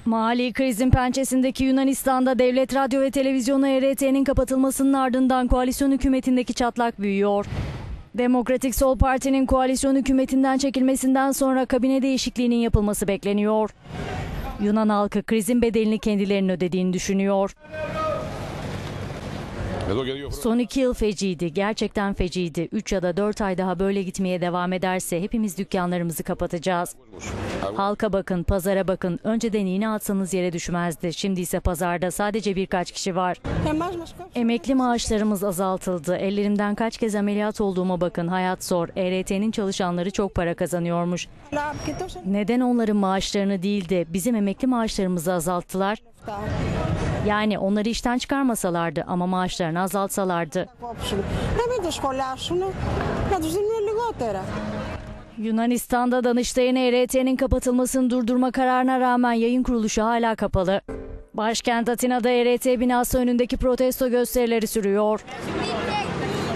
Mali krizin pençesindeki Yunanistan'da devlet radyo ve televizyonu ERT'nin kapatılmasının ardından koalisyon hükümetindeki çatlak büyüyor. Demokratik Sol Parti'nin koalisyon hükümetinden çekilmesinden sonra kabine değişikliğinin yapılması bekleniyor. Yunan halkı krizin bedelini kendilerinin ödediğini düşünüyor. Son 2 yıl feciydi, gerçekten feciydi. 3 ya da 4 ay daha böyle gitmeye devam ederse hepimiz dükkanlarımızı kapatacağız. Halka bakın, pazara bakın. Önceden iğne atsanız yere düşmezdi. Şimdi ise pazarda sadece birkaç kişi var. Emekli maaşlarımız azaltıldı. Ellerimden kaç kez ameliyat olduğuma bakın. Hayat zor. ERT'nin çalışanları çok para kazanıyormuş. Neden onların maaşlarını değil de bizim emekli maaşlarımızı azalttılar? Yani onları işten çıkarmasalardı ama maaşlarını azaltsalardı. Yunanistan'da Danıştay'ın ERT'nin kapatılmasını durdurma kararına rağmen yayın kuruluşu hala kapalı. Başkent Atina'da ERT binası önündeki protesto gösterileri sürüyor.